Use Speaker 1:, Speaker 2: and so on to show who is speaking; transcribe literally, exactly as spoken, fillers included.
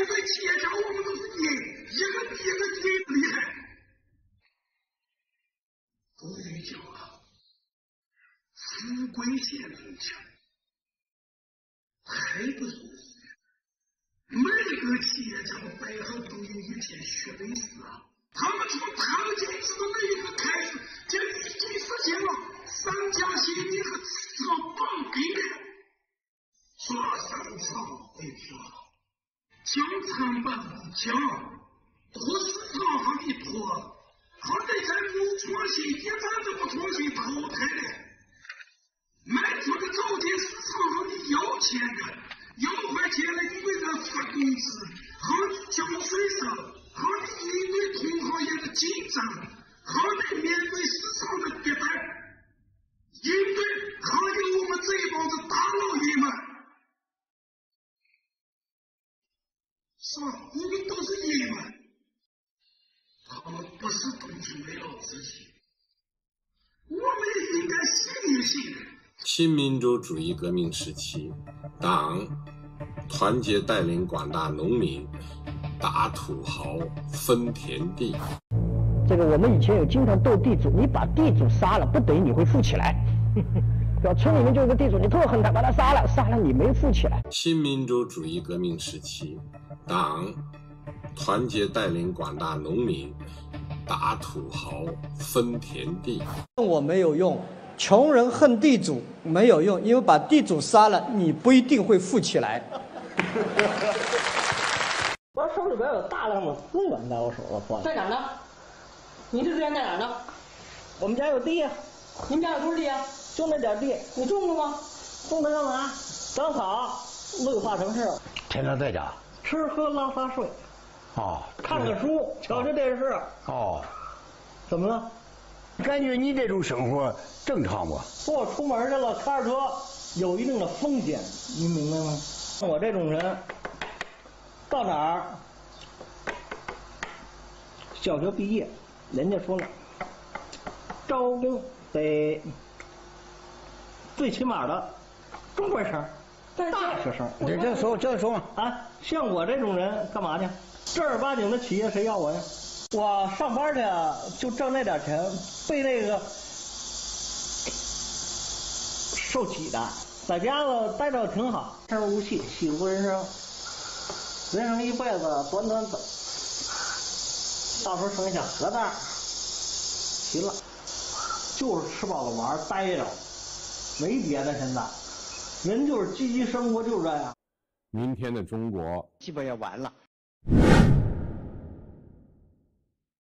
Speaker 1: 在企业家我们都是赢，一个比一个赢厉害。古语讲啊，富贵险中求，还不如每个企业家的背后都有一片血泪史啊。他们从唐建制的那一刻开始，就已经实现了商家协议和资本绑定的抓商场回票，将成本降，拖市场上一拖，还得在不创新，一般都不创新淘汰的。卖出的早点市场上的要钱的，要花钱了，你为了发工资，还得交税收，还得应对同行业的竞争，还得面对市场的迭代，应对还有我们这一帮子大老爷们，是吧？我们都是爷们，他们不是当初没有自己，我们也应该信一信。
Speaker 2: 新民主主义革命时期，党团结带领广大农民打土豪分田地。
Speaker 3: 这个我们以前有经常斗地主，你把地主杀了，不等于你会富起来。对吧？村里面就有个地主，你特恨他，把他杀了，杀了你没富起来。
Speaker 2: 新民主主义革命时期，党团结带领广大农民打土豪分田地。
Speaker 4: 我没有用。穷人恨地主没有用，因为把地主杀了，你不一定会富起来。
Speaker 3: 我手里边有大量的资源在我手上，
Speaker 5: 在哪儿呢？你这资源在哪儿呢？
Speaker 3: 我们家有地呀、啊。
Speaker 5: 你们家有多少地啊？
Speaker 3: 就那点地，
Speaker 5: 你种了吗？
Speaker 3: 种它干嘛？长草，绿化城市。
Speaker 6: 天天在家
Speaker 3: 吃喝拉撒睡。
Speaker 6: 哦。
Speaker 3: 看看书，瞧瞧电视。
Speaker 6: 哦。
Speaker 3: 怎么了？
Speaker 6: 感觉你这种生活正常不？
Speaker 3: 我出门去了，开着车有一定的风险，您明白吗？像我这种人，到哪儿小学毕业，人家说了，招工得最起码的中国生、大学生。
Speaker 6: 这这说这说
Speaker 3: 啊，像我这种人干嘛去？正儿八经的企业谁要我呀？我上班去就挣那点钱，被那个受挤的，在家子待着挺好，生无气，戏无人生，人生一辈子短短走，到时候剩下核弹，齐了，就是吃饱了玩待着，没别的。现在人就是积极生活，就是这样。
Speaker 2: 明天的中国
Speaker 3: 基本也完了。